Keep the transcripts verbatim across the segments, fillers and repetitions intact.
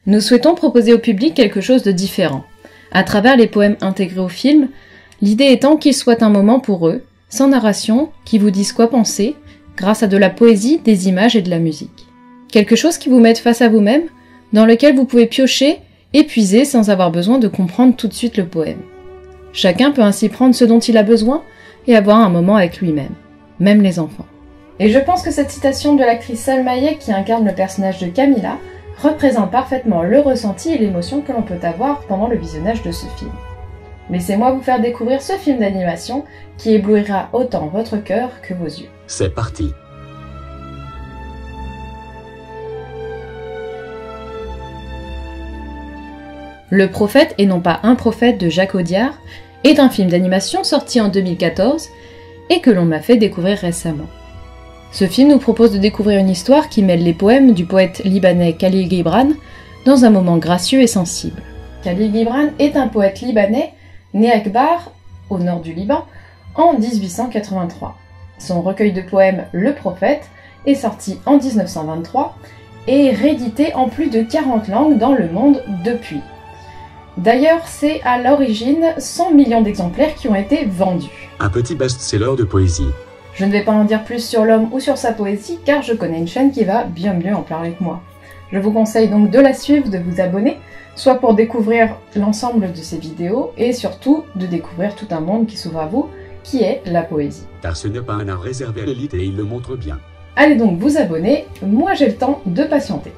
Nous souhaitons proposer au public quelque chose de différent. À travers les poèmes intégrés au film, l'idée étant qu'ils soient un moment pour eux, sans narration, qui vous disent quoi penser, grâce à de la poésie, des images et de la musique. Quelque chose qui vous mette face à vous-même, dans lequel vous pouvez piocher et puiser sans avoir besoin de comprendre tout de suite le poème. Chacun peut ainsi prendre ce dont il a besoin et avoir un moment avec lui-même, même les enfants. Et je pense que cette citation de l'actrice Salma Hayek qui incarne le personnage de Camilla représente parfaitement le ressenti et l'émotion que l'on peut avoir pendant le visionnage de ce film. Laissez-moi vous faire découvrir ce film d'animation qui éblouira autant votre cœur que vos yeux. C'est parti. Le prophète, et non pas un prophète de Jacques Audiard, est un film d'animation sorti en deux mille quatorze et que l'on m'a fait découvrir récemment. Ce film nous propose de découvrir une histoire qui mêle les poèmes du poète libanais Khalil Gibran dans un moment gracieux et sensible. Khalil Gibran est un poète libanais né à Akbar, au nord du Liban, en dix-huit cent quatre-vingt-trois. Son recueil de poèmes Le Prophète est sorti en mille neuf cent vingt-trois et réédité en plus de quarante langues dans le monde depuis. D'ailleurs, c'est à l'origine cent millions d'exemplaires qui ont été vendus. Un petit best-seller de poésie. Je ne vais pas en dire plus sur l'homme ou sur sa poésie, car je connais une chaîne qui va bien mieux en parler que moi. Je vous conseille donc de la suivre, de vous abonner, soit pour découvrir l'ensemble de ses vidéos, et surtout de découvrir tout un monde qui s'ouvre à vous, qui est la poésie. Car ce n'est pas un art réservé à l'élite et il le montre bien. Allez donc vous abonner, moi j'ai le temps de patienter.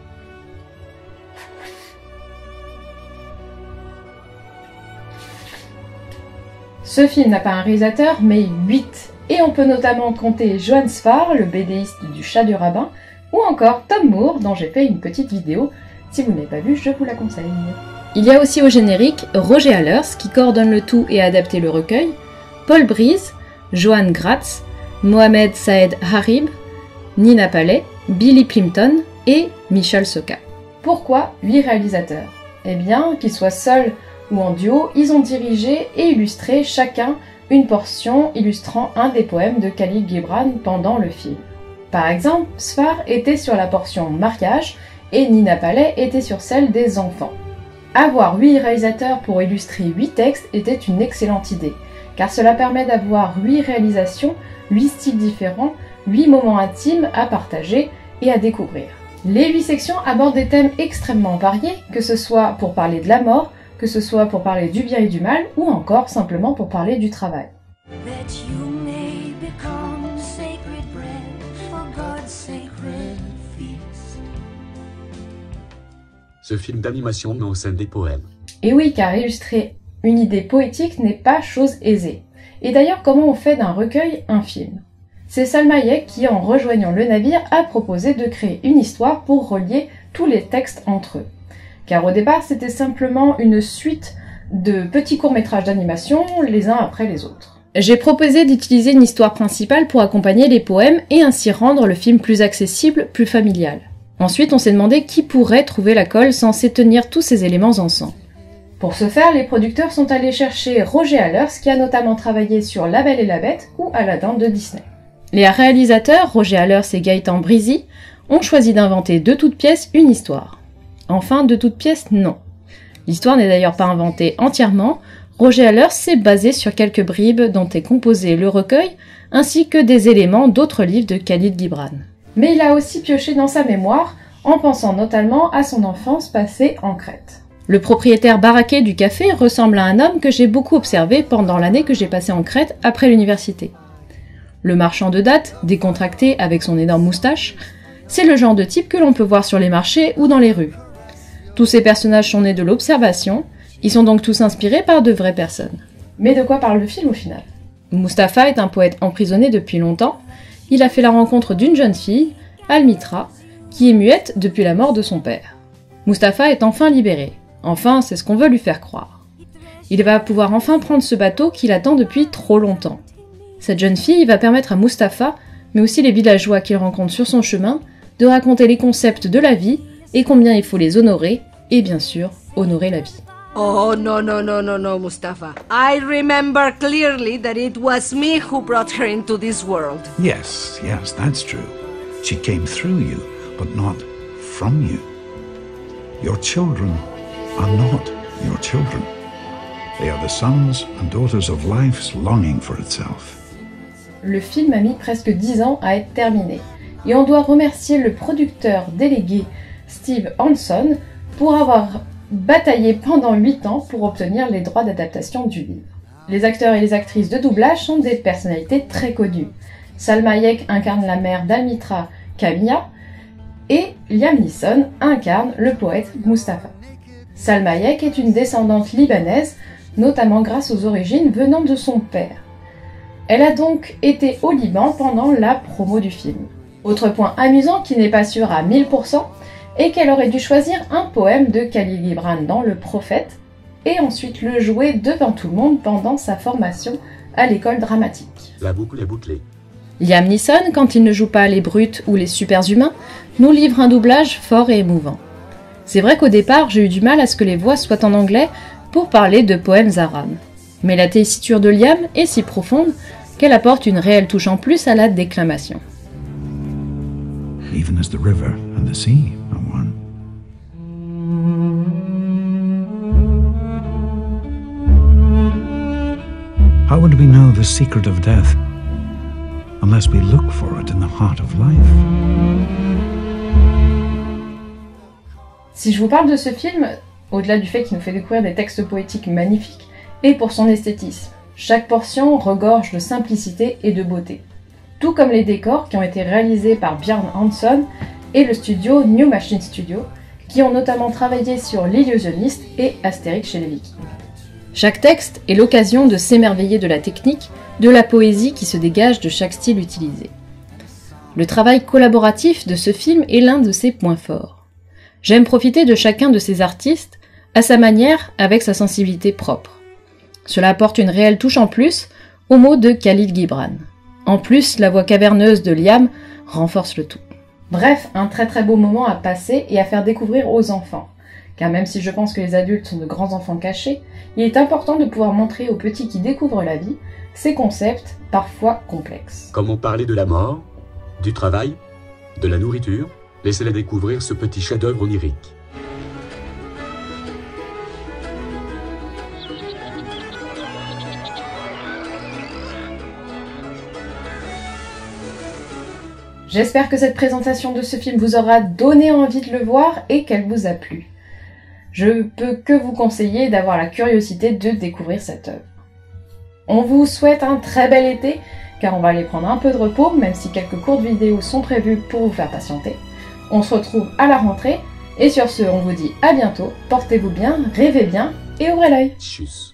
Ce film n'a pas un réalisateur, mais huit. Et on peut notamment compter Johann Sfar, le bédéiste du Chat du Rabbin, ou encore Tom Moore, dont j'ai fait une petite vidéo. Si vous ne l'avez pas vu, je vous la conseille. Il y a aussi au générique Roger Allers, qui coordonne le tout et a adapté le recueil, Paul Brize, Johan Gratz, Mohamed Saed Harib, Nina Paley, Billy Plimpton et Michel Soka. Pourquoi huit réalisateurs? Eh bien, qu'ils soient seuls ou en duo, ils ont dirigé et illustré chacun une portion illustrant un des poèmes de Khalil Gibran pendant le film. Par exemple, Sfar était sur la portion mariage et Nina Paley était sur celle des enfants. Avoir huit réalisateurs pour illustrer huit textes était une excellente idée, car cela permet d'avoir huit réalisations, huit styles différents, huit moments intimes à partager et à découvrir. Les huit sections abordent des thèmes extrêmement variés, que ce soit pour parler de la mort, que ce soit pour parler du bien et du mal, ou encore simplement pour parler du travail. Ce film d'animation met en scène des poèmes. Et oui, car illustrer une idée poétique n'est pas chose aisée. Et d'ailleurs, comment on fait d'un recueil un film? C'est Salma Hayek qui, en rejoignant le navire, a proposé de créer une histoire pour relier tous les textes entre eux. Car au départ, c'était simplement une suite de petits courts-métrages d'animation, les uns après les autres. J'ai proposé d'utiliser une histoire principale pour accompagner les poèmes et ainsi rendre le film plus accessible, plus familial. Ensuite, on s'est demandé qui pourrait trouver la colle censée tenir tous ces éléments ensemble. Pour ce faire, les producteurs sont allés chercher Roger Allers, qui a notamment travaillé sur La Belle et la Bête ou Aladdin de Disney. Les réalisateurs, Roger Allers et Gaëtan Brizy, ont choisi d'inventer de toutes pièces une histoire. Enfin, de toutes pièces, non. L'histoire n'est d'ailleurs pas inventée entièrement, Roger Allers s'est basé sur quelques bribes dont est composé le recueil, ainsi que des éléments d'autres livres de Khalil Gibran. Mais il a aussi pioché dans sa mémoire, en pensant notamment à son enfance passée en Crète. Le propriétaire baraqué du café ressemble à un homme que j'ai beaucoup observé pendant l'année que j'ai passée en Crète après l'université. Le marchand de dattes, décontracté avec son énorme moustache, c'est le genre de type que l'on peut voir sur les marchés ou dans les rues. Tous ces personnages sont nés de l'observation, ils sont donc tous inspirés par de vraies personnes. Mais de quoi parle le film au final? Mustapha est un poète emprisonné depuis longtemps. Il a fait la rencontre d'une jeune fille, Almitra, qui est muette depuis la mort de son père. Mustapha est enfin libéré. Enfin, c'est ce qu'on veut lui faire croire. Il va pouvoir enfin prendre ce bateau qu'il attend depuis trop longtemps. Cette jeune fille va permettre à Mustapha, mais aussi les villageois qu'il rencontre sur son chemin, de raconter les concepts de la vie et combien il faut les honorer, et bien sûr, honorer la vie. Oh, no, no, no, no, no, Mustafa. I remember clearly that it was me who brought her into this world. Yes, yes, that's true. She came through you, but not from you. Your children are not your children. They are the sons and daughters of life's longing for itself. Le film a mis presque dix ans à être terminé, et on doit remercier le producteur délégué Steve Hanson pour avoir bataillé pendant huit ans pour obtenir les droits d'adaptation du livre. Les acteurs et les actrices de doublage sont des personnalités très connues. Salma Hayek incarne la mère d'Almitra Camilla et Liam Neeson incarne le poète Mustapha. Salma Hayek est une descendante libanaise, notamment grâce aux origines venant de son père. Elle a donc été au Liban pendant la promo du film. Autre point amusant qui n'est pas sûr à mille pour cent est qu'elle aurait dû choisir un poème de Khalil Gibran dans Le Prophète et ensuite le jouer devant tout le monde pendant sa formation à l'école dramatique. La boucle est bouclée. Liam Neeson, quand il ne joue pas les brutes ou les superhumains, nous livre un doublage fort et émouvant. C'est vrai qu'au départ, j'ai eu du mal à ce que les voix soient en anglais pour parler de poèmes arabes. Mais la tessiture de Liam est si profonde qu'elle apporte une réelle touche en plus à la déclamation. Even as the river and the sea are one. How would we know the secret of death unless we look for it in the heart of life? Si je vous parle de ce film, au-delà du fait qu'il nous fait découvrir des textes poétiques magnifiques, et pour son esthétisme, chaque portion regorge de simplicité et de beauté. Tout comme les décors qui ont été réalisés par Björn Hansson et le studio New Machine Studio, qui ont notamment travaillé sur L'Illusionniste et Astérix chez les Vikings. Chaque texte est l'occasion de s'émerveiller de la technique, de la poésie qui se dégage de chaque style utilisé. Le travail collaboratif de ce film est l'un de ses points forts. J'aime profiter de chacun de ces artistes, à sa manière, avec sa sensibilité propre. Cela apporte une réelle touche en plus aux mots de Khalil Gibran. En plus, la voix caverneuse de Liam renforce le tout. Bref, un très très beau moment à passer et à faire découvrir aux enfants. Car même si je pense que les adultes sont de grands enfants cachés, il est important de pouvoir montrer aux petits qui découvrent la vie ces concepts parfois complexes. Comment parler de la mort, du travail, de la nourriture, laissez-les découvrir ce petit chef-d'œuvre onirique. J'espère que cette présentation de ce film vous aura donné envie de le voir et qu'elle vous a plu. Je peux que vous conseiller d'avoir la curiosité de découvrir cette œuvre. On vous souhaite un très bel été, car on va aller prendre un peu de repos, même si quelques courtes vidéos sont prévues pour vous faire patienter. On se retrouve à la rentrée, et sur ce, on vous dit à bientôt, portez-vous bien, rêvez bien, et ouvrez l'œil. Tchuss.